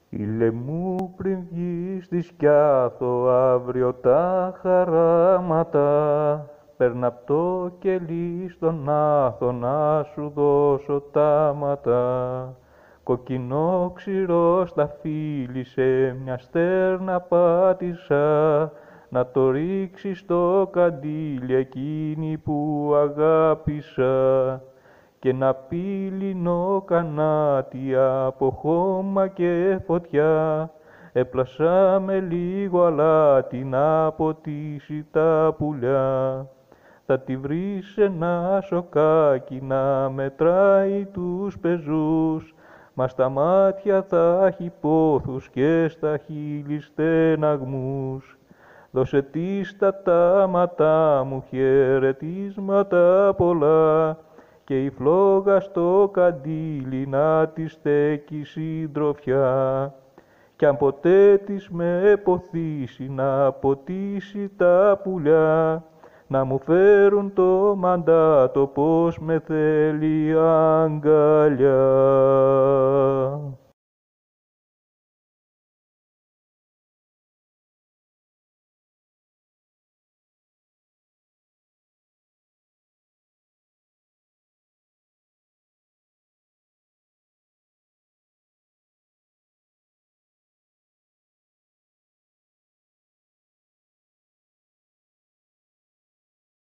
Ήλε μου πριν βγεις στη Σκιάθο αύριο τα χαράματα, παίρνα απ' το κελί στον Άθο να σου δώσω τάματα. Κοκκινό ξηρό στα φύλλη σε μια στέρνα πάτησα, να το ρίξει στο καντήλι εκείνη που αγάπησα, και ένα πύληνο κανάτι από χώμα και φωτιά έπλασα με λίγο αλάτι να ποτίσει τα πουλιά. Θα τη βρεις ένα σοκάκι να μετράει τους πεζούς, μα στα μάτια θα έχει πόθους και στα χείλη στεναγμούς. Δώσε της στα τάματα μου χαιρετίσματα πολλά, και η φλόγα στο καντήλι να τη στέκει συντροφιά. Κι αν ποτέ της με ποθήσει να ποτίσει τα πουλιά, να μου φέρουν το μαντάτο πως με θέλει αγκαλιά.